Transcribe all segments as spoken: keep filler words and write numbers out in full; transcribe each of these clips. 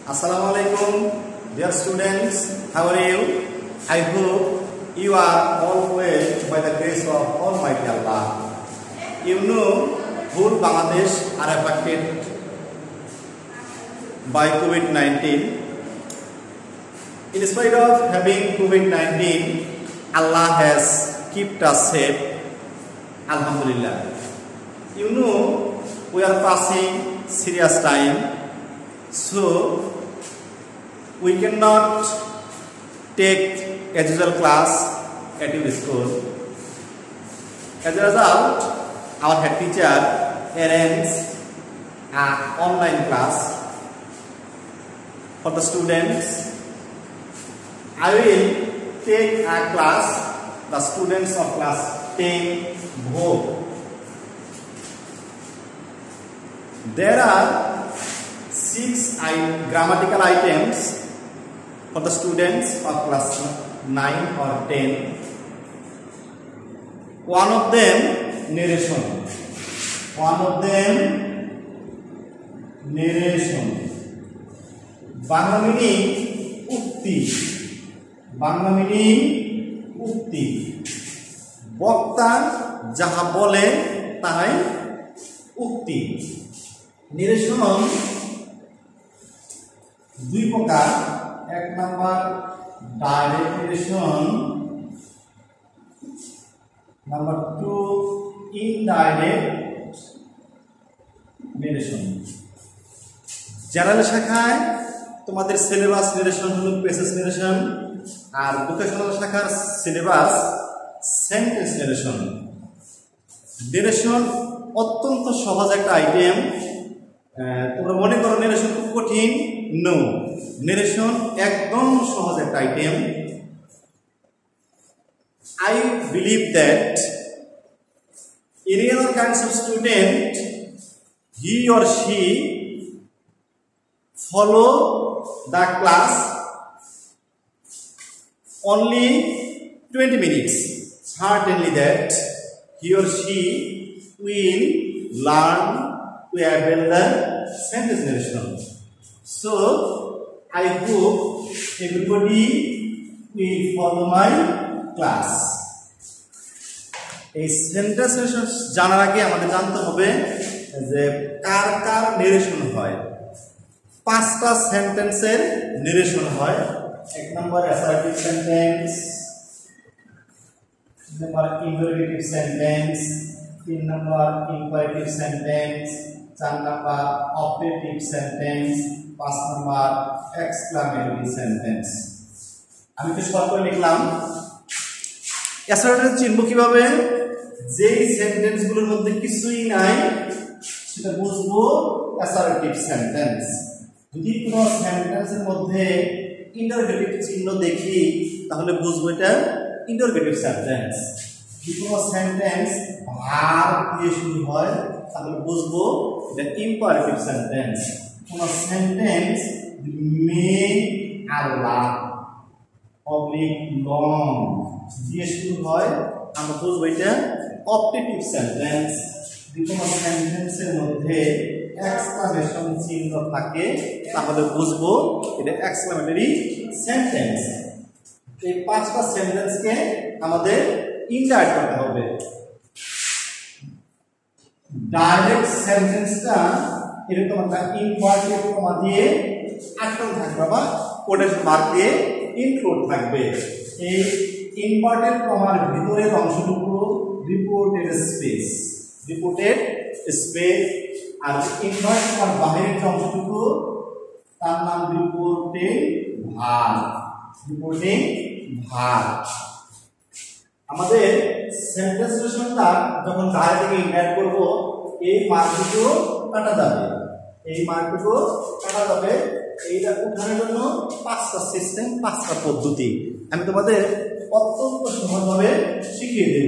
Assalamualaikum, dear students. How are you? I hope you are all well by the grace of Almighty Allah. You know, whole Bangladesh are affected by COVID nineteen. In spite of having COVID nineteen, Allah has kept us safe. Alhamdulillah. You know, we are passing serious time, so we cannot take as usual class at your school. As a result, our head teacher arranges an online class for the students. I will take a class, the students of class ten Bhog. There are six grammatical items for the students of class nine or ten. One of them narration. One of them narration. Bangla meaning ukti. Bangla meaning ukti. বক্তা যাহা বলে তাই উক্তি। নিরেশন দুই প্রকার। এক number direct narration, number two indirect narration. General শাখায় তোমাদের সিলেবাস নিরেশন হলো প্যাসেজ নিরেশন, আর ভোকেশনাল শাখার সিলেবাস সেন্টেন্স নিরেশন। নিরেশন অত্যন্ত সহজ একটা আইটেম। তোমরা মনে করো নিরেশন খুব কঠিন, নো, নিরেশন একদম সহজ একটা item. I believe that any other kinds of student, he or she follow the class only twenty minutes. Certainly that he or she will learn to avail the sentence narration. So I hope everybody will follow my class. এই sentence narration জানার আগে আমাদের জানতে হবে যে কার কার narration হয়। পাঁচটা সেন্টেন্সের নারেশন হয়। এক নম্বর assertive sentence, number interrogative sentence, তিন নম্বর ইম্পারেটিভ সেন্টেন্স, চার নম্বর অপারেটিভ সেন্টেন্স, পাঁচ নম্বর এক্সক্লামেটরি সেন্টেন্স। আমি তো শর্ট করে লিখলাম। অ্যাসার্টিভ চিনব কিভাবে? যেই সেন্টেন্সগুলোর মধ্যে কিছুই নাই সেটা বুঝবো অ্যাসার্টিভ সেন্টেন্স। যদি কোনো সেন্টেন্সের মধ্যে ইন্টারোগেটিভ চিহ্ন দেখি তাহলে বুঝবো এটা ইন্টারোগেটিভ সেন্টেন্স। যদি কোনো সেন্টেন্স ভার্ব দিয়ে শুরু হয় তাহলে বুঝবো এটা ইম্পারেটিভ সেন্টেন্স। কোনো সেন্টেন্স মে আর লাভ অবলিক লং দিয়ে শুরু হয় আমরা বুঝবো এটা অপটেটিভ সেন্টেন্স। যদি কোনো সেন্টেন্সের মধ্যে এক্সক্লামেশন চিহ্ন থাকে তাহলে বুঝবো এটা এক্সক্লামেটরি সেন্টেন্স। এই পাঁচটা সেন্টেন্সকে আমাদের ইনডাইরেক্ট করতে হবে। ডাইরেক্ট সেন্টেন্সটা এরকম একটা ইনভার্টেড কমা দিয়ে আটকানো থাকবে বা কোটেশন মার্ক দিয়ে ইনক্লুড থাকবে। এই ইনভার্টেড কমার ভিতরের অংশটুকু রিপোর্টেড স্পেস, রিপোর্টেড স্পেস, আর ইনভার্টেড কমার বাহিরের অংশটুকু তার নাম রিপোর্টেড ভার্ব, রিপোর্টিং ভার্ব। আমাদের সেন্টেন্স নারেশনটা যখন ডাইরেক্ট থেকে ইনডাইরেক্ট করব এই মার্কটুকু কাটা যাবে, এই মার্কটুকু কাটা যাবে। এইটা উঠানোর জন্য পাঁচটা সিস্টেম, পাঁচটা পদ্ধতি আমি তোমাদের অত্যন্ত সহজভাবে শিখিয়ে দেব।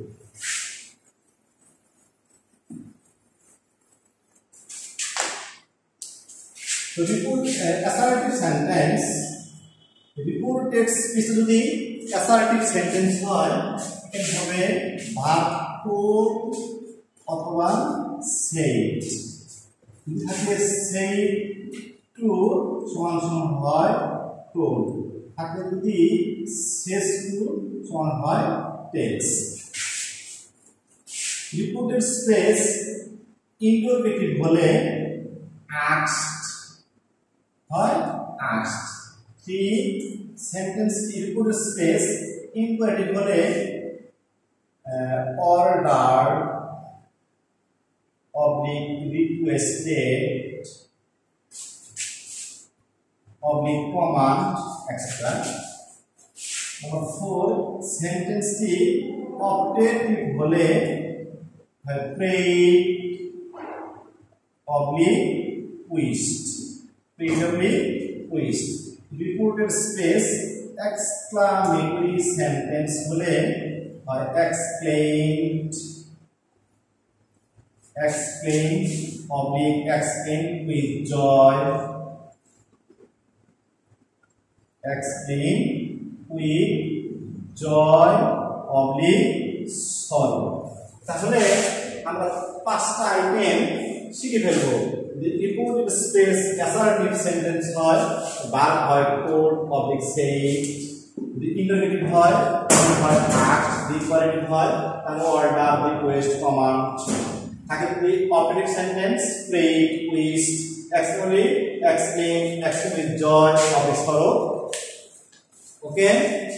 তো report assertive sentence, reported speech যদি অ্যাসার্টিভ সেন্টেন্স হয় এখানে হবে ভার্ব টু অথবা said. You have to say to সমান সমান হয় টোল থাকে যদি says to সমান হয় tells reported space interrogative হলে asked হয় asked three sentence reported space imperative হলে uh, ordered oblique requested oblique command et cetera. Number four sentence টি optative হলে prayed oblique wished prayed oblique wished reported space exclamatory sentence হলে হয় exclaimed exclaimed oblique exclaimed with joy exclaimed with joy oblique sorrow তাহলে আমরা পাঁচটা item শিখে ফেলবো reported space assertive sentence হয় verb হয় told oblique said the interrogative হয় হয় asked the imperative হয় তার order request command থাকে the operative sentence prayed wished exclamatory exclaimed exclaimed with joy oblique sorrow okay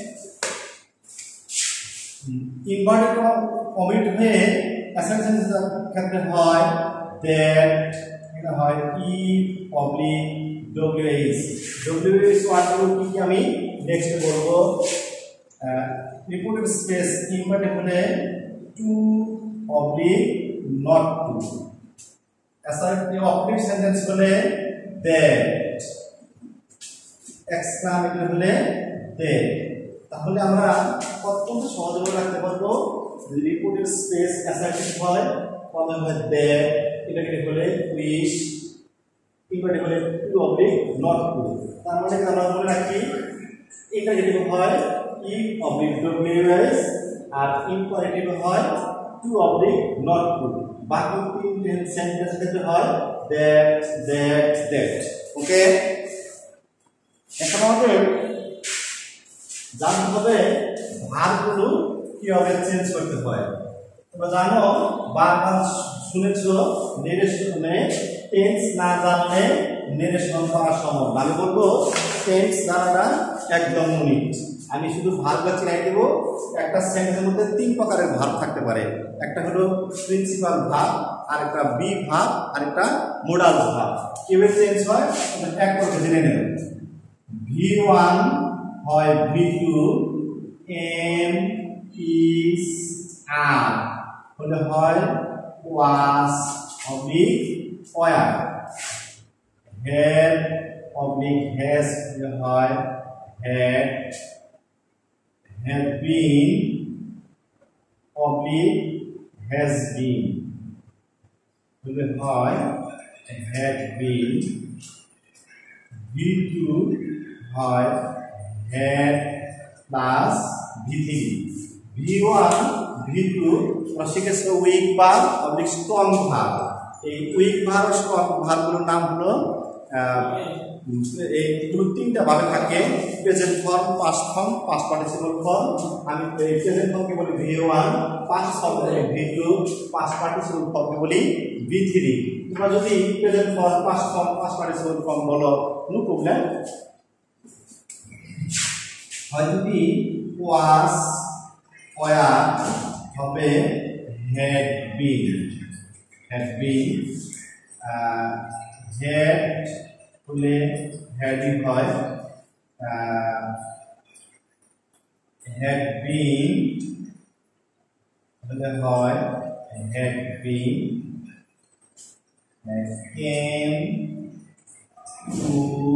inverted comma হয়ে assertive sentence ক্ষেত্রে হয় that এটা হয় if oblique wh wh ওয়ার্ডগুলো কি কি আমি নেক্সট বলবো reported space inverted হলে to oblique not to assertive operative sentence হলে that exclamatory হলে that তাহলে আমরা অত্যন্ত সহজে বলে রাখতে পারবো reported space assertive হয় প্রথমে হয় that ইন্টারোগেটিভ হলে wish ইম্পারেটিভ হলে to oblique not to তার মানে আমরা বলে রাখি ইন্টারোগেটিভ হয় if oblique wh আর ইম্পারেটিভ হয় to oblique not to বাকি তিন সেন্টেন্স ক্ষেত্রে হয় that that that ওকে এখন আমাদের জানতে হবে ভার্বগুলো কিভাবে চেঞ্জ করতে হয় তোমরা জানো বারবার শুনেছো নেরেশনে টেন্স না জানলে নেরেশন করা সম্ভব আমি বলবো টেন্স জানাটা একদম ইউনিক আমি শুধু ভার্বটা চিনাই দেব একটা সেন্টেন্সের মধ্যে তিন প্রকারের ভার্ব থাকতে পারে একটা হলো প্রিন্সিপাল ভার্ব আর একটা বি ভার্ব আর একটা মোডাল ভার্ব কিভাবে চেঞ্জ হয় এক করে জেনে নেব ভি ওয়ান হয় V two am is are হলে হয় was oblique were had oblique has হয় had had been oblique has been হলে হয় had been ভি টু হয় had plus V three V one V two শিখেছে weak verb oblique strong verb এই weak verb strong ভার্বগুলোর নাম হলো এইগুলো তিনটা ভাবে থাকে present form past form past participle form আমি প্রেজেন্ট ফর্মকে বলি ভি ওয়ান পাস্ট ফর্মকে ভি টু পাস্ট পার্টিসিপল ফর্মকে বলি ভি থ্রি তোমরা যদি present form past form past participle form বলো নো প্রবলেম হয় যদি ওয়াজ ওয়া হবে had been had been uh, had হলে had হয় had been হলে হয় had been came to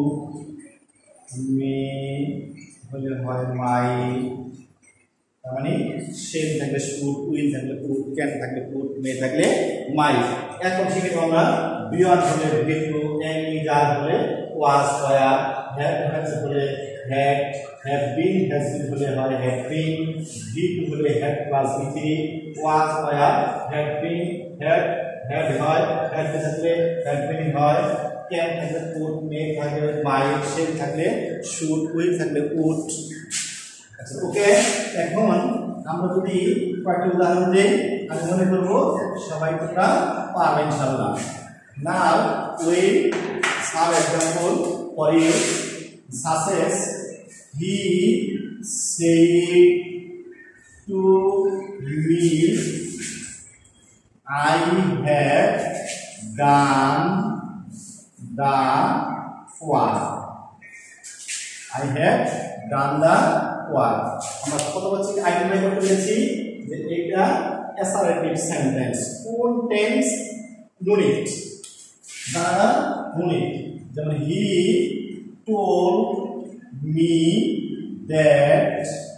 me হলে হয় my তার মানে শেল থাকলে শুড উইল থাকলে কুড ক্যান থাকলে কুড মে থাকলে মাই এখন শিখে আমরা বি ওয়ান হলে V two am is are হলে ওয়াজ ওয়্যার হ্যাভ হ্যাজ হলে had have been has been হলে হয় হ্যাড বিন বি টু হলে had plus V three was were had been had had হয় হ্যাড থাকলে had been হয় can থাকলে could, may থাকলে মাইট, শেল থাকলে শুড, উইল থাকলে উড। আচ্ছা ওকে, এখন আমরা যদি কয়েকটি উদাহরণ দিই আমি মনে করবো সবাই তোমরা পারবে ইনশাআল্লাহ। Now we some example for you, সাসেস he said to me I have done the work. I have done the work. আমরা কত বলছি আইডেন্টিফাই করতে পেরেছি যে এটা অ্যাসার্টিভ সেন্টেন্স। কোন টেন্স? ইউনিট দ্বারা ইউনিট, যেমন হি told me that।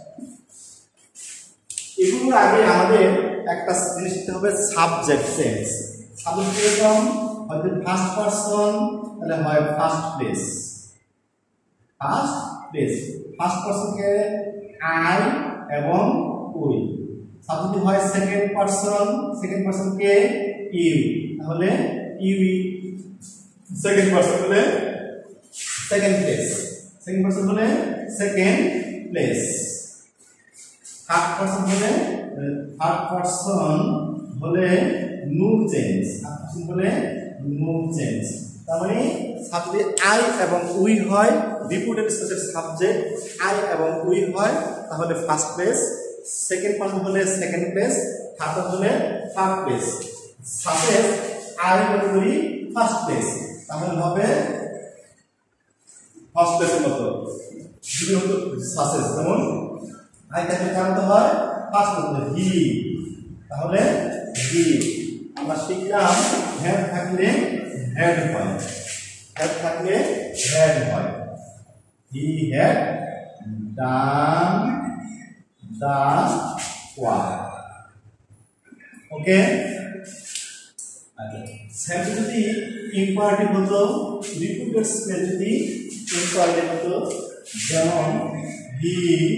এগুলোর আগে আমাদের একটা জিনিস দিতে হবে সাবজেক্ট সেন্স। সাবজেক্ট এরকম হয়তো ফার্স্ট পারসন, তাহলে হয় first place, first place first পারসনকে আই এবং উই। সাবজেক্ট হয় সেকেন্ড পারসন, সেকেন্ড পারসনকে ইউ, তাহলে ইউ। সেকেন্ড পারসন হলে সেকেন্ড প্লেস, সেকেন্ড পারসন হলে সেকেন্ড প্লেস। থার্ড পারসন হলে থার্ড পারসন হলে নো চেঞ্জ, থার্ড পারসন হলে নো চেঞ্জ। তার মানে সাবজেক্ট আই এবং উই হয়, রিপিটেড স্পেসের সাবজেক্ট আই এবং উই হয়, তাহলে ফার্স্ট প্লেস। সেকেন্ড পারসন হলে সেকেন্ড প্লেস, থার্ড পারসন হলে থার্ড প্লেস। সাবজেক্ট আই এবং উই ফার্স্ট প্লেস, তাহলে হবে ফার্স্ট প্লেসের মতো। যদি হতো সাসেস, যেমন আই থাকলে কারণ হয় ফার্স্ট প্লেস হি, তাহলে হি। আমরা শিখলাম হ্যাড থাকলে হ্যাড হয়, হ্যাড থাকলে হ্যাড হয়। He had done the work. ওকে, আচ্ছা সেন্টেন্স যদি ইম্পারেটিভ হতো, রিপিটেড স্পেস যদি ইম্পারেটিভ হতো, যেমন হি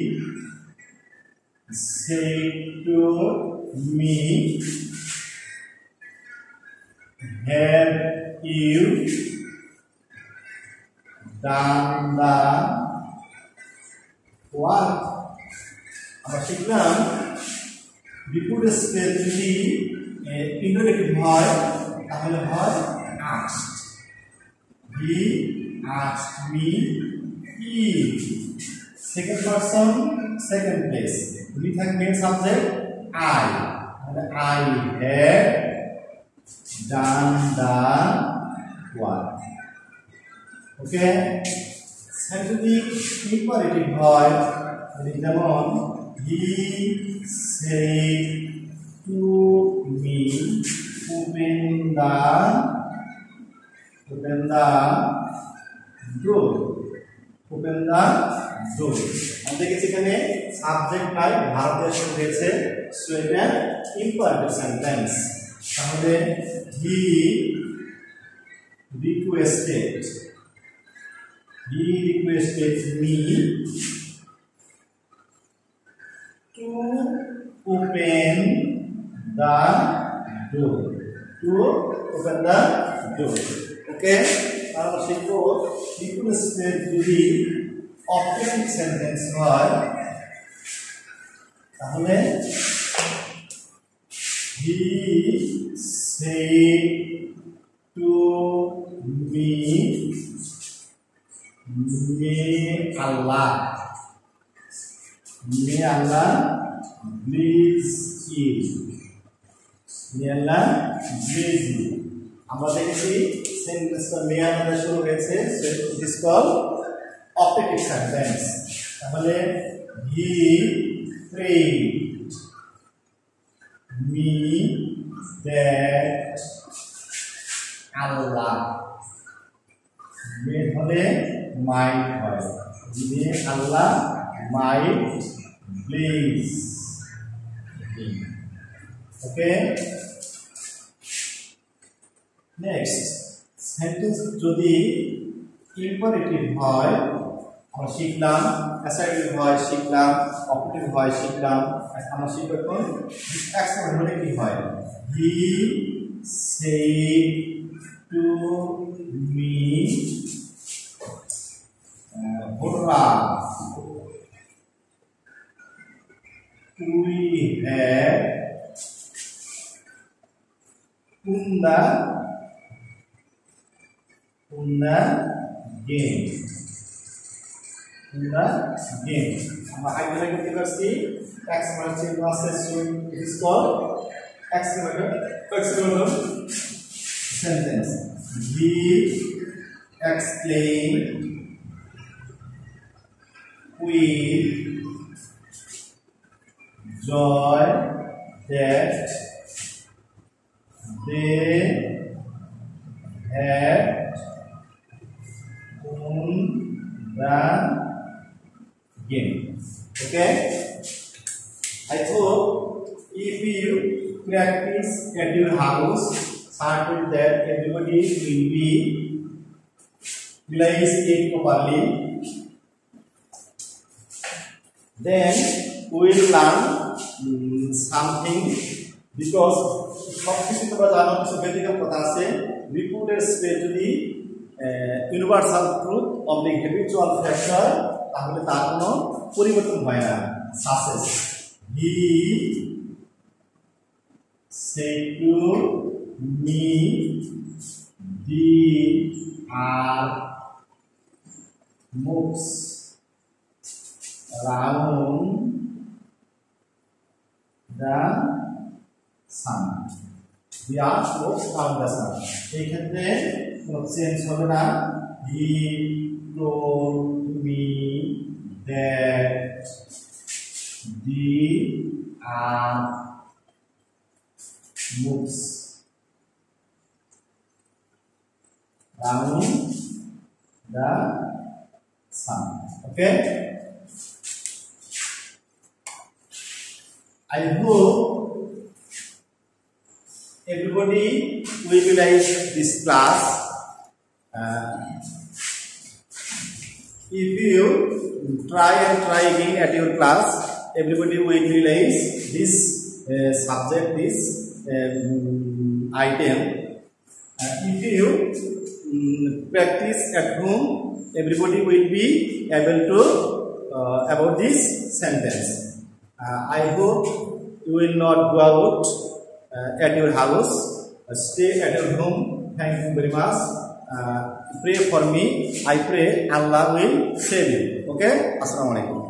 said to me have you done the work। আমরা শিখলাম রিপিটেড স্পেস যদি ইন্টারোগেটিভ হয় তাহলে হয় asked, he asked me if। Second person second place, we have main subject I, and I had done the work। Okay, scientific imperative হয় যেমন he said to me open the open the door, open the door। আমাদের কাছে এখানে subject নাই, verb দিয়ে শুরু হয়েছে, so এটা ইম্পারেটিভ সেন্টেন্স। তাহলে he requested, he requested me to open the door, to open the door. Okay, আমরা শিখবো রিকোয়েস্টেড যদি অবজেক্টিভ সেন্টেন্স হয় তাহলে হি said to me may Allah, may Allah bless you, may Allah bless you। আমরা দেখেছি সেন্টেন্সটা মে Allah শুরু হয়েছে, so it is called objective sentence. তাহলে he prayed me that Allah, মে হলে মাইট হয়, may Allah might bless him. Okay, next sentence যদি imperative হয় আমরা শিখলাম, অ্যাসার্টিভ হয় শিখলাম, অপারেটিভ হয় শিখলাম। আমরা শিখব এখন এক্সপ্রেশন হলে কি হয়। হি said to me uh, Hurra. We have Unda Unda game. Unda game. Our hyperlink university exclamation process it is called exclamation exclamation sentence. We explain with joy that they have won the game. Okay, I hope if you practice at your house, start with that everybody will be realize it properly. Then we will learn um, something because सबकिछु তোমরা জানো কিছু বেদিক কথা আছে রিপোর্টের speech যদি universal truth of the habitual factor তাহলে তার কোনো পরিবর্তন হয় না সাসেস he said to me the are moves around the sun. The earth moves around the sun. এই ক্ষেত্রে কোনো চেঞ্জ হবে না he told me that the earth moves around the sun. Okay, I hope everybody will realize this class. Uh, if you try and try again at your class, everybody will realize this uh, subject, this um, item. Uh, if you um, practice at home, everybody will be able to uh, about this sentence. Uh, I hope you will not go out uh, at your house. Uh, stay at your home. Thank you very much. Uh, pray for me. I pray Allah will save you. Okay? Assalamu alaikum.